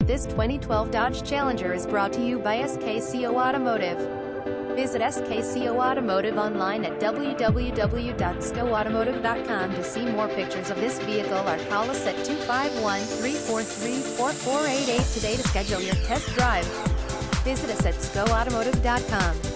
This 2012 Dodge Challenger is brought to you by SKCO Automotive. Visit SKCO Automotive online at www.scoautomotive.com to see more pictures of this vehicle or call us at 251-343-4488 today to schedule your test drive. Visit us at scoautomotive.com.